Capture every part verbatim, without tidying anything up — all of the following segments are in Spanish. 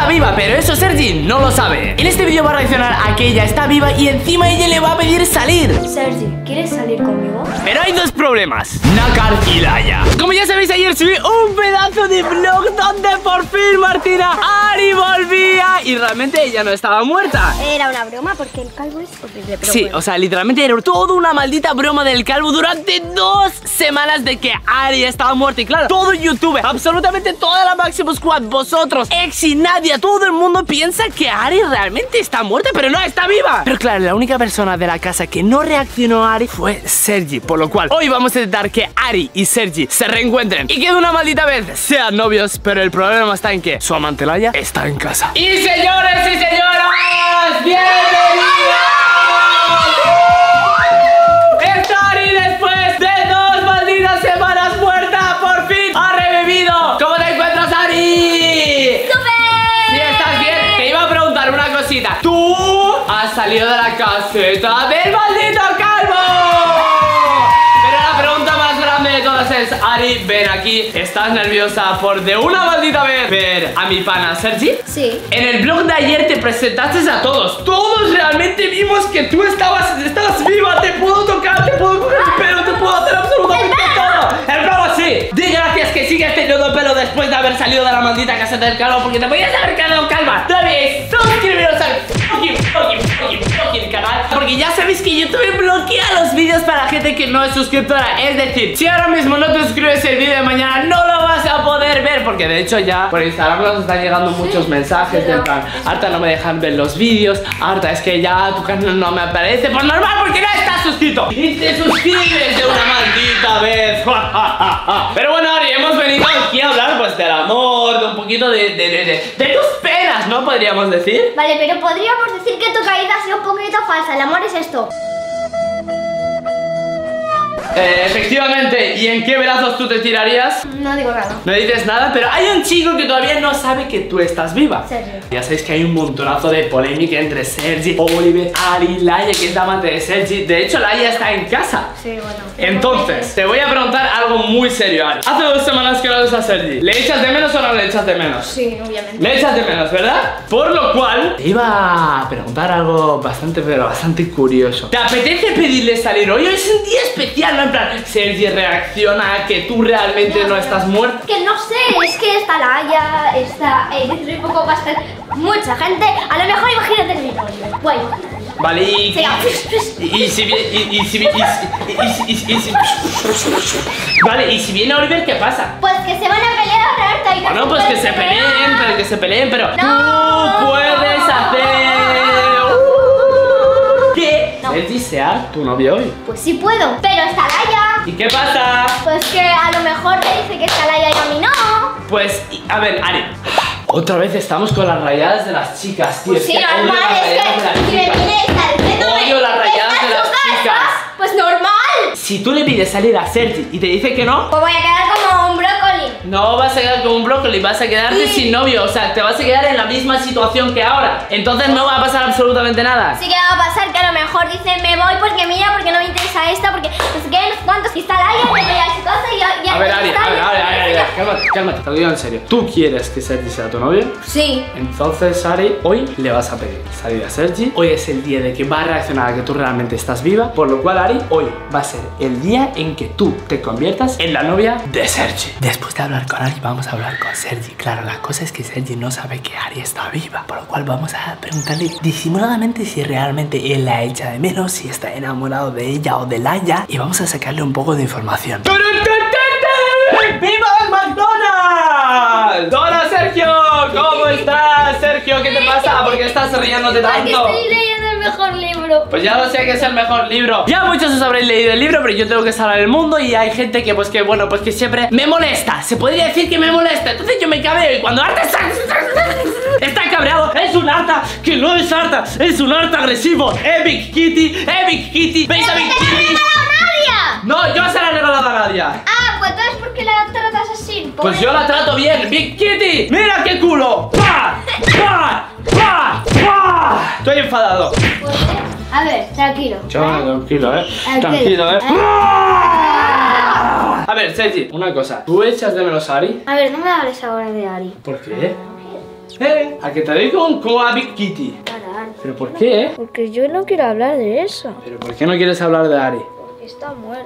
está viva, pero eso Sergi no lo sabe. En este vídeo va a reaccionar a que ella está viva y encima ella le va a pedir salir. Sergi, ¿quieres salir conmigo? Pero hay dos problemas, Nácar y Laia. Como ya sabéis, ayer subí un pedazo de vlog donde por fin Martina Ari volvía y realmente ella no estaba muerta. Era una broma porque el calvo es horrible, pero Sí, bueno. o sea, literalmente era toda una maldita broma del calvo durante dos semanas de que Ari estaba muerta. Y claro, todo YouTube, absolutamente toda la Maximum Squad, vosotros, Exi, Nadia, todo el mundo piensa que Ari realmente está muerta, pero no, está viva. Pero claro, la única persona de la casa que no reaccionó a Ari fue Sergi, por lo cual hoy vamos a intentar que Ari y Sergi se reencuentren y que de una maldita vez sean novios. Pero el problema está en que su amante Laia está en casa. Y señores y señoras, bienvenidos. Esta Ari, después de dos malditas semanas muerta, por fin ha revivido. ¿Cómo te encuentras, Ari? ¡Súper! Si estás bien, te iba a preguntar una cosita. Tú has salido de la caseta del maldito calvo. Pero la pregunta más grande de todas es, Ari, ven aquí. ¿Estás nerviosa por de una maldita vez ver a mi pana Sergi? Sí. En el blog de ayer te presentaste a todos. Todos realmente vimos que tú estabas, estabas viva. Te puedo tocar, te puedo coger el pelo, te puedo hacer absolutamente todo. El pelo sí. Di gracias que sigues teniendo el pelo después de haber salido de la maldita caseta del calvo, porque te podías haber quedado calva. Debes suscribiros al fucking, fucking, fucking, fucking canal, porque ya sabéis que YouTube bloquea los vídeos para la gente que no es suscriptora. Es decir, si ahora mismo no te suscribes, el vídeo de mañana no lo vas a poder ver, porque de hecho ya por Instagram nos están llegando muchos mensajes de plan, Arta, no me dejan ver los vídeos, Arta, es que ya tu canal no me aparece. Pues normal, porque no estás suscrito y te suscribes de una maldita vez. Pero bueno, Ari, hemos venido aquí a hablar pues del amor, de un poquito de, de, de, de, de tus penas, ¿no? Podríamos decir. Vale, pero podríamos decir que tu caída ha sido un poquito falsa. El amor es esto. Eh, efectivamente, ¿y en qué brazos tú te tirarías? No digo nada. No dices nada, pero hay un chico que todavía no sabe que tú estás viva. Sergi. Ya sabéis que hay un montonazo de polémica entre Sergi, Oliver, Ari, Laia, que es la amante de Sergi. De hecho, Laia está en casa. Sí, bueno. Entonces, te voy a preguntar algo muy serio, Ari. Hace dos semanas que no ves a Sergi. ¿Le echas de menos o no le echas de menos? Sí, obviamente. Le echas de menos, ¿verdad? Por lo cual, te iba a preguntar algo bastante, pero bastante curioso. ¿Te apetece pedirle salir hoy? Hoy es un día especial, ¿no? En plan, Sergi reacciona a que tú realmente no, no estás muerta. Que no sé, es que está Laia, está eh, dentro de poco va a estar mucha gente. A lo mejor imagínate el video. Guay. Vale, y, Sí, y, y, y si viene y, y si vi- y, y, y, y, y si Vale, y si viene Oliver, ¿qué pasa? Pues que se van a pelear, Arta, y no Bueno, pues que se peleen, pero que se peleen, pero No. tú puedes hacer que No. Sergi sea tu novio hoy. Pues sí puedo, pero está Laia. ¿Y qué pasa? Pues que a lo mejor te dice que está Laia y a mí no. Pues, y- a ver, Ari, otra vez estamos con las rayadas de las chicas, tío. Pues Es sí, que odio normal, las es rayadas de las que si me chicas. viene esta diciéndome Odio las rayadas "Está de en las su casa", chicas. pues normal. Si tú le pides salir a Sergi y te dice que no, Pues voy a quedar como un brócoli. no vas a quedar como un brócoli, vas a quedarte Sí. sin novio. O sea, te vas a quedar en la misma situación que ahora. Entonces no va a pasar absolutamente nada. Sí que va a pasar que a lo mejor dice me voy porque mira, porque no me interesa esta, porque no sé qué, no sé cuántos. Y está Laia, me voy a su casa y ya... ya A ver, ya Ari, está, a ver, ya Ari, está, Ari, ya Ari, está. cálmate, cálmate, te lo digo en serio. ¿Tú quieres que Sergi sea tu novio? Sí. Entonces, Ari, hoy le vas a pedir salir a Sergi. Hoy es el día de que va a reaccionar a que tú realmente estás viva. Por lo cual, Ari, hoy va a ser el día en que tú te conviertas en la novia de Sergi. Después de hablar con Ari, vamos a hablar con Sergi. Claro, la cosa es que Sergi no sabe que Ari está viva. Por lo cual vamos a preguntarle disimuladamente si realmente él la echa de menos, si está enamorado de ella o de Laia. Y vamos a sacarle un poco de información. ¡Viva el McDonald's! ¡Hola, Sergio! ¿Cómo estás, Sergio? ¿Qué te pasa? ¿Por qué estás riéndote Porque tanto? estoy leyendo el mejor libro. Pues ya lo sé que es el mejor libro. Ya muchos os habréis leído el libro, pero yo tengo que salvar el mundo y hay gente que, pues que, bueno, pues que siempre me molesta. Se podría decir que me molesta. Entonces yo me cabreo y cuando Arta está, está cabreado, es un Arta que no es Arta, es un Arta agresivo. Epic Kitty, Epic Kitty. ¿Veis a Epic Kitty? ¡Nadia! No, yo se la he regalado a Nadia. Ah, pues entonces ¿por qué la tratas así? Pues yo la trato bien, Big Kitty. ¡Mira qué culo! ¡Pah! ¡Pah! ¡Pah! ¡Pah! Estoy enfadado. Pues, a ver, tranquilo. Chaval, tranquilo, eh. Tranquilo. Tranquilo, eh. Ah. A ver, Sergi, una cosa. ¿Tú echas de menos a Ari? A ver, no me hables ahora de Ari. ¿Por qué? ¿Eh? ¿A que te doy con, con a Big Kitty? Para. ¿Pero por qué, eh? Porque yo no quiero hablar de eso. ¿Pero por qué no quieres hablar de Ari? Porque está muerta.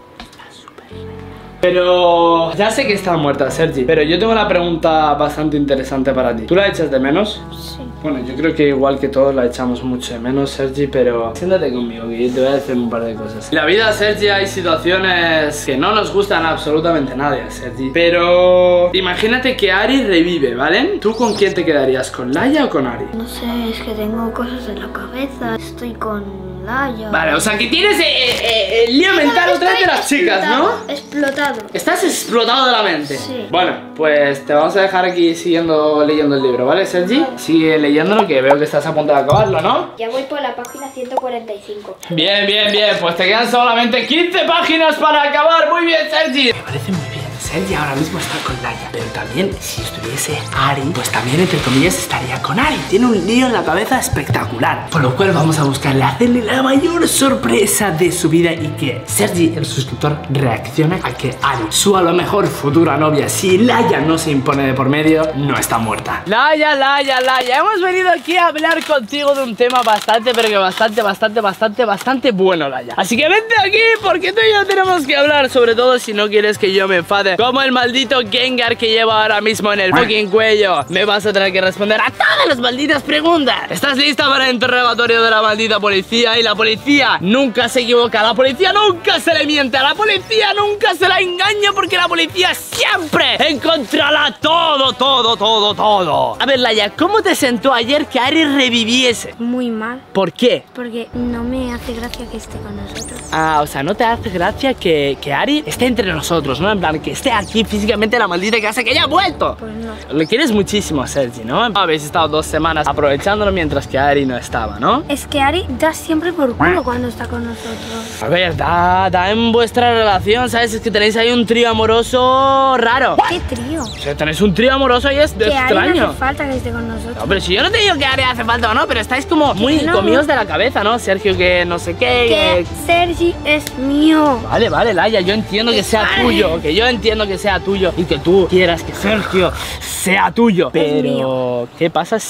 Pero ya sé que está muerta, Sergi, pero yo tengo una pregunta bastante interesante para ti. ¿Tú la echas de menos? Sí. Bueno, yo creo que igual que todos la echamos mucho de menos, Sergi, pero siéntate conmigo que yo te voy a decir un par de cosas. En la vida, Sergi, hay situaciones que no nos gustan a absolutamente nadie, Sergi. Pero imagínate que Ari revive, ¿vale? ¿Tú con quién te quedarías? ¿Con Laia o con Ari? No sé, es que tengo cosas en la cabeza. Estoy con Laia. Vale, o sea que tienes eh, eh, el lío mental otra vez de las chicas, ¿no? Explotado. Estás explotado de la mente. Sí. Bueno, pues te vamos a dejar aquí siguiendo leyendo el libro, ¿vale, Sergi? Sigue leyéndolo, que veo que estás a punto de acabarlo, ¿no? Ya voy por la página ciento cuarenta y cinco. Bien, bien, bien. Pues te quedan solamente quince páginas para acabar. Muy bien, Sergi. Me parece muy bien. Sergi ahora mismo está con Laia, pero también si estuviese Ari, pues también entre comillas estaría con Ari. Tiene un lío en la cabeza espectacular, por lo cual vamos a buscarle hacerle la mayor sorpresa de su vida y que Sergi, el suscriptor, reaccione a que Ari, su a lo mejor futura novia, si Laia no se impone de por medio, no está muerta. Laia, Laia, Laia, hemos venido aquí a hablar contigo de un tema bastante, pero que bastante, bastante, bastante, bastante bueno, Laia. Así que vente aquí porque tú y yo tenemos que hablar, sobre todo si no quieres que yo me enfade. Como el maldito Gengar que lleva ahora mismo en el fucking cuello. Me vas a tener que responder a todas las malditas preguntas. ¿Estás lista para el interrogatorio de la maldita policía? Y la policía nunca se equivoca. La policía nunca se le miente. A la policía nunca se la engaña porque la policía siempre encontrará todo, todo, todo, todo. A ver, Laia, ¿cómo te sentó ayer que Ari reviviese? Muy mal. ¿Por qué? Porque no me hace gracia que esté con nosotros. Ah, o sea, ¿no te hace gracia que, que Ari esté entre nosotros, no? En plan, que esté aquí físicamente en la maldita casa que ya ha vuelto. Pues no. Lo quieres muchísimo, Sergi, ¿no? Habéis estado dos semanas aprovechándolo mientras que Ari no estaba, ¿no? Es que Ari da siempre por culo cuando está con nosotros. A ver, da, da en vuestra relación, ¿sabes? Es que tenéis ahí un trío amoroso raro. ¿Qué trío? O sea, tenéis un trío amoroso y es Que extraño. Ari no hace falta que esté con nosotros. No, pero si yo no te digo que Ari hace falta o no, pero estáis como muy no. comidos de la cabeza, ¿no? Sergio, que no sé Que qué. Sergi es mío. Vale, vale, Laia, yo entiendo que sea Vale. tuyo, que yo entiendo que sea tuyo y que tú quieras que Sergio sea tuyo. Pero, mío. ¿qué pasa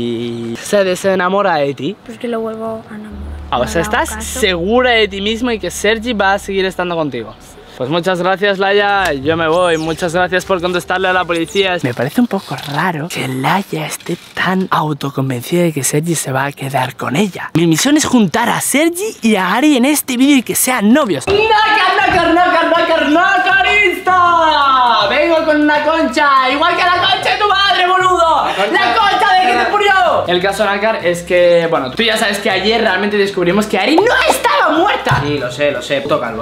si se desenamora de ti? Pues que lo vuelvo a enamorar. Ah, o sea, ¿No le hago ¿estás caso? segura de ti misma y que Sergi va a seguir estando contigo? Pues muchas gracias, Laia, yo me voy. Muchas gracias por contestarle a la policía. Me parece un poco raro que Laia esté tan autoconvencida de que Sergi se va a quedar con ella. Mi misión es juntar a Sergi y a Ari en este vídeo y que sean novios. ¡Nácar, nácar, nácar, nácar, nacarista! Vengo con una concha, igual que la concha de tu madre, boludo. ¡La concha de que te murió! El caso, Nácar, es que, bueno, tú ya sabes que ayer realmente descubrimos que Ari no estaba muerta. Sí, lo sé, lo sé, puto calvo.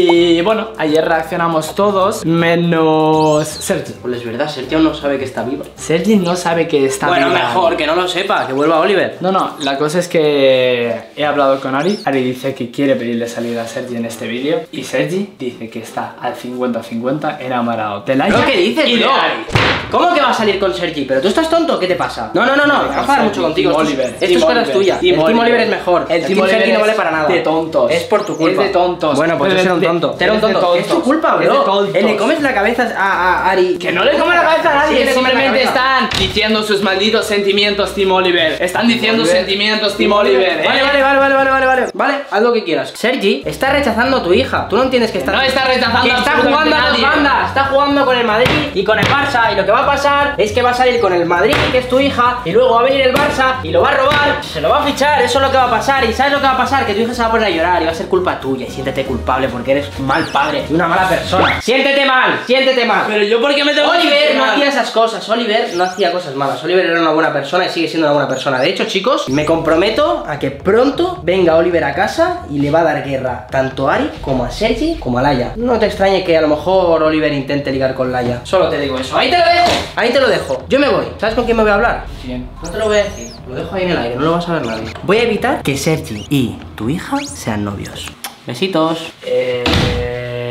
Y bueno, ayer reaccionamos todos, menos Sergi. Pues es verdad, Sergi aún no sabe que está viva. Sergi no sabe que está Bueno, viva. mejor que no lo sepa, que vuelva Oliver. No, no, la cosa es que he hablado con Ari. Ari dice que quiere pedirle salida a Sergi en este vídeo. Y Sergi dice que está al cincuenta cincuenta enamorado de Laia. ¿Pero qué dices, y de bro? Ari. ¿Cómo que va a salir con Sergi? ¿Pero tú estás tonto? ¿Qué te pasa? No, no, no, no, Venga, va a enfadar Sergi, mucho contigo. Team Esto es- Oliver, Esto es Team cosa Oliver, tuya. Team El Team Oliver. Oliver es mejor. El Team Sergi Oliver no vale es para nada. de tontos. Es por tu culpa. Es de tontos. Bueno, pues yo Es seré un de- tonto. Seré un es de tonto. Es tu tontos. culpa, Es de bro. tontos. Eh, Le comes la cabeza a, a Ari. Que no le come la cabeza a nadie, Sí, le come la simplemente cabeza. están diciendo sus malditos sentimientos, Team Oliver. Están diciendo Oliver. sentimientos, Team Oliver. ¿eh? Vale, vale, vale, vale, vale, vale, vale. Vale, haz lo que quieras. Sergi está rechazando a tu hija. Tú no entiendes que está. No está rechazando que a está absolutamente jugando a dos nadie. bandas. Está jugando con el Madrid y con el Barça. Y lo que va a pasar es que va a salir con el Madrid, que es tu hija. Y luego va a venir el Barça y lo va a robar. Se lo va a fichar. Eso es lo que va a pasar. ¿Y sabes lo que va a pasar? Que tu hija se va a poner a llorar y va a ser culpa tuya. Y siéntete culpable porque eres un mal padre y una mala persona. Siéntete mal, siéntete mal. Pero yo, ¿por qué me tengo que Oliver sentir no mal? hacía esas cosas, Oliver no hacía cosas malas. Oliver era una buena persona y sigue siendo una buena persona. De hecho, chicos, me comprometo a que pronto venga Oliver a casa y le va a dar guerra tanto a Ari como a Sergi como a Laia. No te extrañe que a lo mejor Oliver intente ligar con Laia. Solo te digo eso. Ahí te lo dejo, ahí te lo dejo. Yo me voy. ¿Sabes con quién me voy a hablar? ¿Quién? No te lo voy a decir. Lo dejo ahí en el aire, no lo vas a ver nadie. Voy a evitar que Sergi y tu hija sean novios. Besitos. Eh...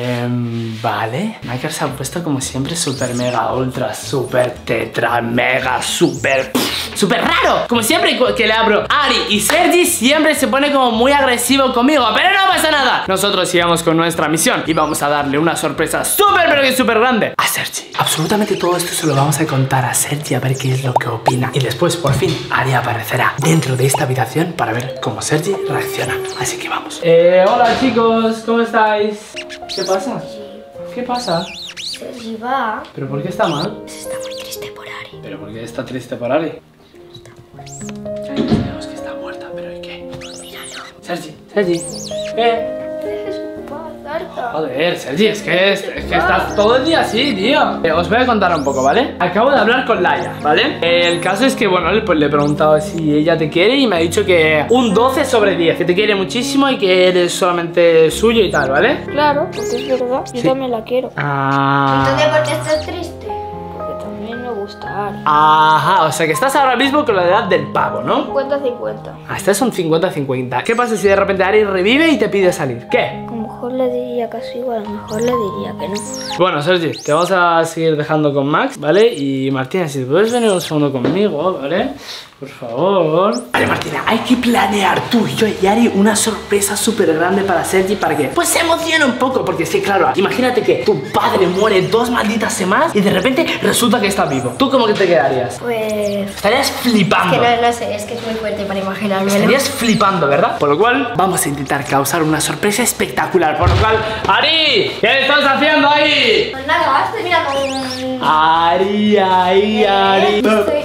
Eh, vale. Michael se ha puesto como siempre super mega ultra, super tetra, mega, super, super raro. Como siempre que le abro Ari y Sergi siempre se pone como muy agresivo conmigo, pero no pasa nada. Nosotros sigamos con nuestra misión y vamos a darle una sorpresa súper pero que súper grande a Sergi. Absolutamente todo esto se lo vamos a contar a Sergi a ver qué es lo que opina. Y después por fin Ari aparecerá dentro de esta habitación para ver cómo Sergi reacciona. Así que vamos. Eh, hola chicos, ¿cómo estáis? ¿Qué pasa? ¿Qué pasa? Sergi va. ¿Pero por qué está mal? Está muy triste por Ari. ¿Pero por qué está triste por Ari? Está muerta. Ya sabemos que está muerta, pero ¿y qué? Pues míralo. Sergi, Sergi, ¿qué? Dejes en paz, Arta. Joder, Sergi, es que, es, es que estás todo el día así, tío. Eh, os voy a contar un poco, ¿vale? Acabo de hablar con Laia, ¿vale? Eh, el caso es que, bueno, pues le he preguntado si ella te quiere y me ha dicho que un doce sobre diez, que te quiere muchísimo y que eres solamente suyo y tal, ¿vale? Claro, porque es verdad. Yo Sí. también la quiero. Ah. Entonces, ¿por qué estás triste? Porque también me gusta Ari. Ajá, o sea que estás ahora mismo con la edad del pavo, ¿no? cincuenta cincuenta. Ah, este es un cincuenta cincuenta. ¿Qué pasa si de repente Ari revive y te pide salir? ¿Qué? A lo mejor le diría casi igual, a lo mejor le diría que no. Bueno, Sergi, te vamos a seguir dejando con Max, ¿vale? Y Martina, si puedes venir un segundo conmigo, ¿vale? Por favor. Vale, Martina, hay que planear tú y yo y Ari una sorpresa súper grande para Sergi para que pues se emocione un poco. Porque sí, claro, imagínate que tu padre muere dos malditas semanas y de repente resulta que está vivo. ¿Tú cómo que te quedarías? Pues... Estarías flipando. que no, no sé, es que es muy fuerte para imaginarme. Estarías flipando, ¿verdad? Por lo cual, vamos a intentar causar una sorpresa espectacular. Por lo cual, ¡Ari! ¿Qué estás haciendo ahí? Pues nada, estoy mirando un... Ari, Ari, Ari.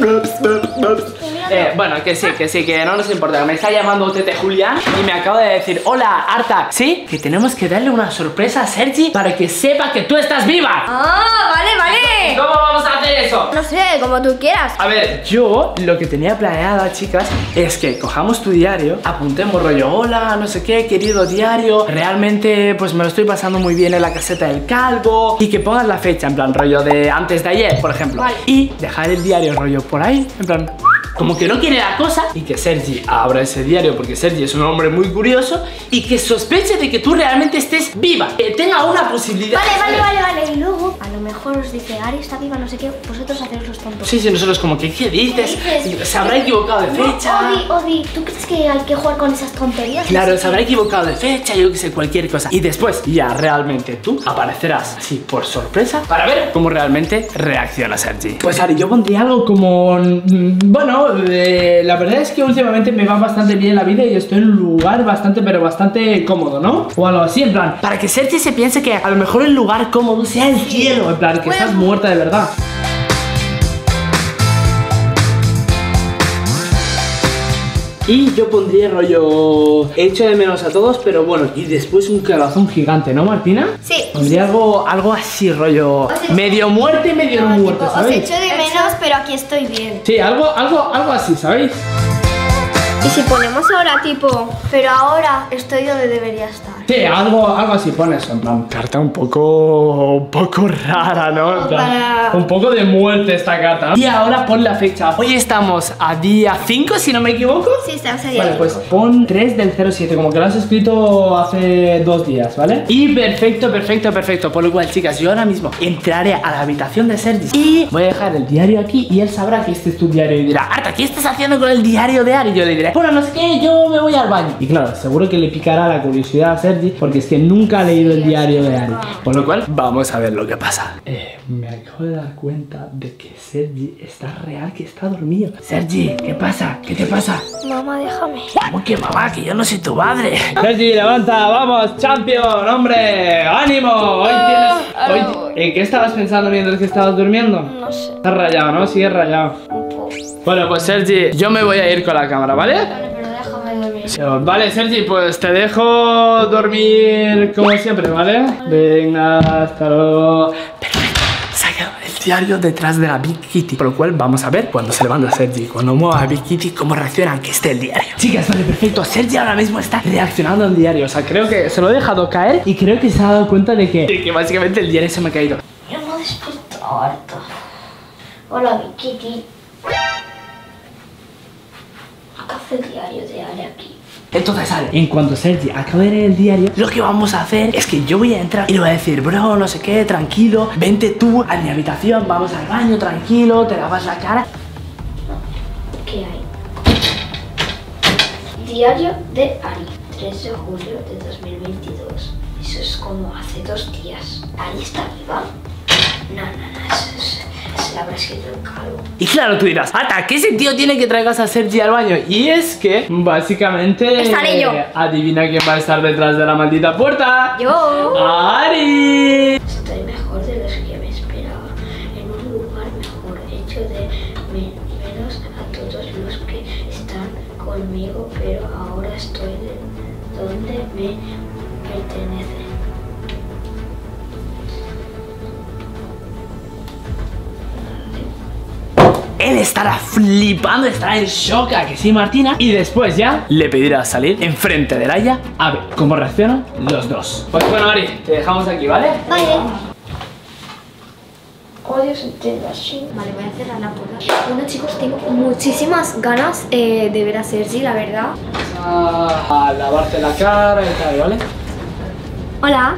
Estoy Eh, bueno, que sí, que sí, que no nos importa. Me está llamando Tete Julián y me acaba de decir: hola, Arta, ¿sí? Que tenemos que darle una sorpresa a Sergi para que sepa que tú estás viva. ¡Ah, vale, vale! ¿Cómo vamos a hacer eso? No sé, como tú quieras. A ver, yo lo que tenía planeado, chicas, es que cojamos tu diario, apuntemos rollo: hola, no sé qué, querido diario, realmente pues me lo estoy pasando muy bien en la caseta del calvo. Y que pongas la fecha, en plan rollo de antes de ayer, por ejemplo. Vale. Y dejar el diario rollo por ahí, en plan... como que no quiere la cosa, y que Sergi abra ese diario porque Sergi es un hombre muy curioso y que sospeche de que tú realmente estés viva, que tenga una posibilidad. Vale, vale, vale, vale. Y luego, a lo mejor os dice: Ari está viva, no sé qué. Vosotros hacéis los tontos. Sí, sí, nosotros como que, ¿qué dices? ¿Qué dices? Se habrá equivocado de No, fecha. Odi, Odi, ¿tú crees que hay que jugar con esas tonterías? Claro, Así se habrá equivocado de fecha, yo que sé, cualquier cosa. Y después ya realmente tú aparecerás así por sorpresa para ver cómo realmente reacciona Sergi. Pues Ari, yo pondría algo como... mm, bueno, eh, la verdad es que últimamente me va bastante bien la vida y estoy en un lugar bastante, pero bastante cómodo, ¿no? O algo así, en plan, para que Sergi se piense que a lo mejor el lugar cómodo sea el cielo, en plan, que Bueno. estás muerta de verdad. Y yo pondría rollo... Echo de menos a todos, pero bueno. Y después un corazón gigante, ¿no, Martina? Sí. Pondría algo, algo así, rollo... O sea, medio muerte y medio no No, muerte, tipo, os ¿sabéis? echo de menos, pero aquí estoy bien. Sí, algo, algo, algo así, ¿sabéis? Y si ponemos ahora tipo, pero ahora estoy donde debería estar. Sí, algo, algo así, pon eso, en plan, carta un poco, un poco rara, ¿no? En plan, Para- un poco de muerte esta carta. Y ahora pon la fecha. Hoy estamos a día cinco, si no me equivoco. Sí, estamos ahí. Vale, pues pon tres del cero siete, como que lo has escrito hace dos días, ¿vale? Y perfecto, perfecto, perfecto. Por lo cual, chicas, yo ahora mismo entraré a la habitación de Sergi y voy a dejar el diario aquí y él sabrá que este es tu diario y dirá: Arta, ¿qué estás haciendo con el diario de Ari? Y yo le diré: bueno, no sé qué, yo me voy al baño. Y claro, seguro que le picará la curiosidad a Sergi porque es que nunca ha leído el diario de Ari. Por lo cual, vamos a ver lo que pasa. Eh, me acabo de dar cuenta de que Sergi está real, que está dormido. Sergi, ¿qué pasa? ¿Qué te pasa? Mamá, déjame. ¿Cómo que mamá? Que yo no soy tu madre. Sergi, levanta, vamos, champion, hombre, ánimo. Hoy tienes... Hoy... ¿En qué estabas pensando mientras que estabas durmiendo? No sé, Estás rayado, ¿no? Sigue rayado. un poco. Bueno, pues Sergi, yo me voy a ir con la cámara, ¿vale? Vale, pero déjame dormir. Vale, Sergi, pues te dejo dormir como siempre, ¿vale? Venga, hasta luego. Perfecto, se ha quedado el diario detrás de la Big Kitty, por lo cual vamos a ver cuando se levanta Sergi, cuando mueva a Big Kitty, cómo reacciona que esté el diario. Chicas, vale, perfecto, Sergi ahora mismo está reaccionando al diario, o sea, creo que se lo he dejado caer y creo que se ha dado cuenta de que, de que básicamente el diario se me ha caído. Yo me he despertado harta. Hola, mi Kitty. ¿Qué hace el diario de Ari aquí? Entonces, Ari, en cuanto Sergi acabe de leer el diario, lo que vamos a hacer es que yo voy a entrar y le voy a decir, bro, no sé qué, tranquilo, vente tú a mi habitación, vamos al baño, tranquilo, te lavas la cara. ¿Qué hay? Diario de Ari, tres de julio de dos mil veintidós. Eso es como hace dos días. ¿Ari está viva? No, no, no, eso es... Se la habrá escrito el calvo. Y claro, tú dirás, Ata, ¿qué sentido tiene que traigas a Sergi al baño? Y es que, básicamente... Estaré yo. Adivina quién va a estar detrás de la maldita puerta. Yo. ¡Ari! Estoy mejor de los que me esperaba. En un lugar mejor, hecho de me- menos a todos los que están conmigo, pero ahora estoy de donde me pertenece. Él estará flipando, estará en shock, ¿a que sí, Martina? Y después ya le pedirá salir enfrente de Laia a ver cómo reaccionan los dos. Pues bueno, Ari, te dejamos aquí, ¿vale? Vale. Odio sentirlo así. Vale, voy a cerrar la puerta. Bueno, chicos, tengo muchísimas ganas eh, de ver a Sergi, la verdad. A, a lavarte la cara y tal, ¿vale? Hola.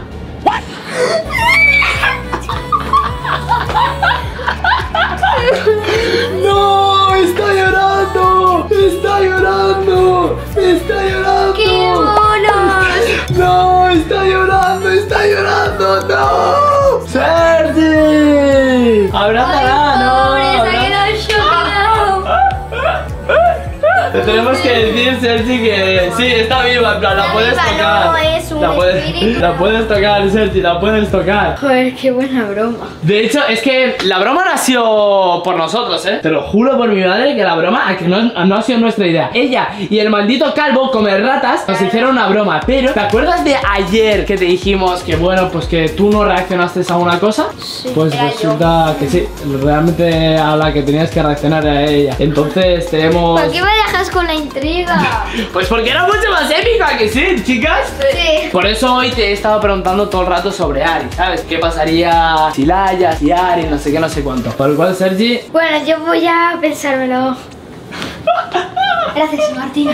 ¡No! ¡Está llorando! ¡Está llorando! ¡Está llorando! ¡Qué monos! ¡No! ¡Está llorando! ¡Está llorando! ¡No! ¡Sergi! ¡Abrázala! ¡No! Pobre, se ha abra- quedado chocado. Te tenemos que decir, Sergi, que sí, está viva, en plan, la Está puedes viva, tocar. no, es un la, puedes, espíritu. la puedes tocar, Sergi, la puedes tocar. Joder, qué buena broma. De hecho, es que la broma no ha sido por nosotros, ¿eh? Te lo juro por mi madre que la broma a que no, no ha sido nuestra idea. Ella y el maldito calvo comer ratas nos hicieron una broma. Pero, ¿te acuerdas de ayer que te dijimos que, bueno, pues que tú no reaccionaste a una cosa? Sí, Pues era resulta que sí, realmente a la que tenías que reaccionar era ella. Entonces tenemos... ¿Por qué me dejas con la intriga? Pues porque era mucho más épica, que sí, chicas. Sí. Por eso hoy te he estado preguntando todo el rato sobre Ari, ¿sabes? ¿Qué pasaría si Laia, si Ari, no sé qué, no sé cuánto? Por lo cual, Sergi... Bueno, yo voy a pensármelo. Gracias, Martina.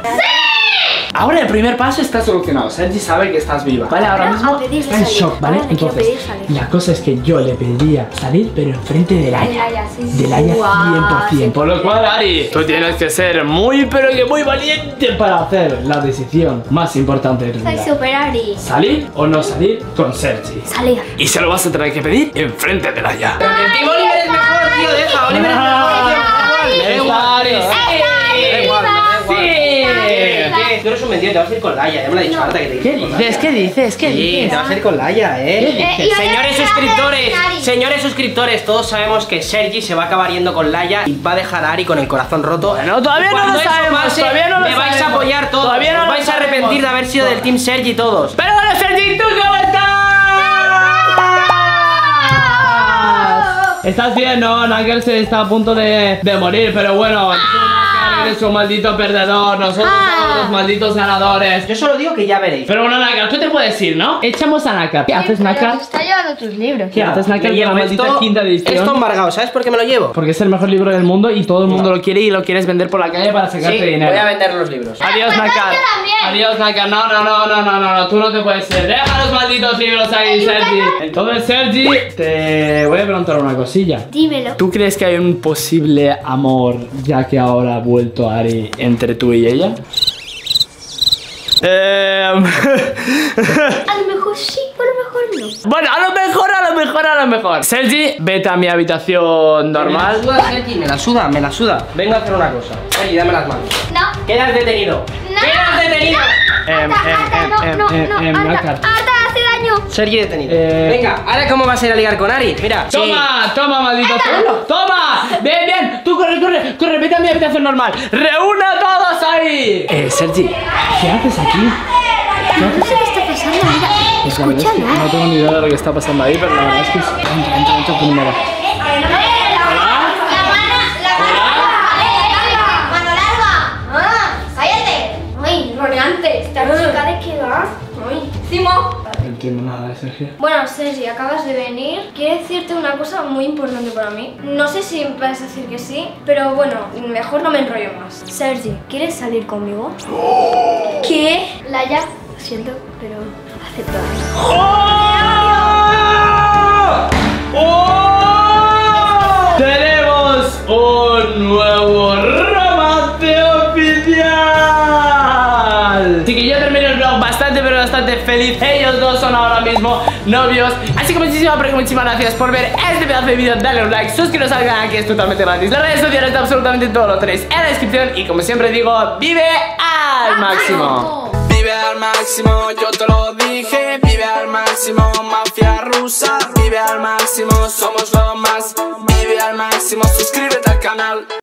Ahora el primer paso está solucionado. Sergi sabe que estás viva. Vale, ahora Ahora mismo a pedirle está en salir. shock, ¿vale? Ahora le quiero Entonces, pedir salir. la cosa es que yo le pediría salir, pero enfrente de Laia. De Laia, sí, sí. De Laia Guau, cien por cien. sí. Por lo cual, Ari, tú tienes que ser muy, pero que muy valiente para hacer la decisión más importante de tu Soy vida. super Ari. ¿Salir o no salir con Sergi? Salir. Y se lo vas a tener que pedir enfrente de Laia. El team Oliver es mejor, tío, deja, Oliver es mejor, tío, me da igual. Me da igual, Ari, tío, sí. me da igual, me da igual. Sí. ¿Qué? Tú eres un mentiroso, te vas a ir con Laia, ya me lo ha dicho Marta que te ¿Qué ir con dices? Laia. ¿Qué dices? ¿Qué Sí, dices? te vas a ir con Laia, eh. Eh, y Señores ahora suscriptores, me Ari. señores suscriptores, todos sabemos que Sergi se va a acabar yendo con Laia y va a dejar a Ari con el corazón roto. Bueno, todavía Y no cuando lo eso sabemos, pase, todavía no lo me vais a sabemos. apoyar todos, Todavía no os lo vais a sabemos. arrepentir de haber sido del team Sergi todos. Pero bueno, Sergi, ¿tú cómo estás? ¿Estás bien? No, Nagel se está a punto de, de morir, pero bueno, tú, Nagel, eres un maldito perdedor, nosotros somos los malditos ganadores. Yo solo digo que ya veréis. Pero bueno, Nagel, tú te puedes ir, ¿no? Echamos a Naka. ¿Qué haces, Naka? Está llevando tus libros. ¿Qué haces, Naka? Me De la llevo maldita esto, quinta edición. esto embargado, ¿sabes por qué me lo llevo? Porque es el mejor libro del mundo y todo el mundo lo quiere y lo quieres vender por la calle para sacarte Sí, dinero. voy a vender los libros. Adiós, pues Naka. yo también. Adiós, Naka. No, no, no, no, no, no, no, tú no te puedes ir. Deja los malditos libros ahí, Sergi. Entonces, Sergi, te voy a preguntar una cosilla. Dímelo. ¿Tú crees que hay un posible amor, ya que ahora ha vuelto Ari, entre tú y ella? Eh... A lo mejor sí, a lo mejor no. bueno, a lo mejor, a lo mejor, a lo mejor. Sergi, vete a mi habitación normal. Me la suda, Sergi, me la suda, me la suda. Vengo a hacer una cosa. Sergi, dame las manos. No. Quedas detenido. No. Quedas detenido. Em, Arta, em, Arta, em, no, em, no, em, no, em, Arta, Nácar. Arta, hace daño. Sergi detenido. Eh. Venga, ahora cómo vas a ir a ligar con Ari. Mira. Toma, toma, maldito perro. Toma, bien, bien. Tú corre, corre, corre, vete a mi habitación normal. Reúna a todos ahí. Eh, Sergi, ¿qué haces aquí? No sé qué está pasando, mira. Pues la verdad es que Escúchala. no tengo ni idea de lo que está pasando ahí, pero la verdad es que es... Entra, entra, entra primero. ¡Mano larga! ¡Ah! ¡Cállate! ¡Ay, roneante! ¿Esta chica de qué va? ¡Ay, Simo! No entiendo nada de Sergio. Bueno, Sergi, acabas de venir. Quiero decirte una cosa muy importante para mí. No sé si vas a decir que sí, pero bueno, mejor no me enrollo más. Sergi, ¿quieres salir conmigo? ¿Qué? Laia, lo siento, pero acepto. ¡Oh! ¡Oh! ¡Tenemos un nuevo romance oficial! Así que yo termino el vlog bastante pero bastante feliz. Ellos dos son ahora mismo novios. Así que muchísimas pero muchísimas gracias por ver este pedazo de vídeo. Dale un like, suscribiros al canal que es totalmente gratis. Las redes sociales de absolutamente todo lo tenéis en la descripción. Y como siempre digo, vive al máximo. Vive al máximo, yo te lo dije. Vive al máximo, mafia rusa. Vive al máximo, somos lo más. Vive al máximo, suscríbete al canal.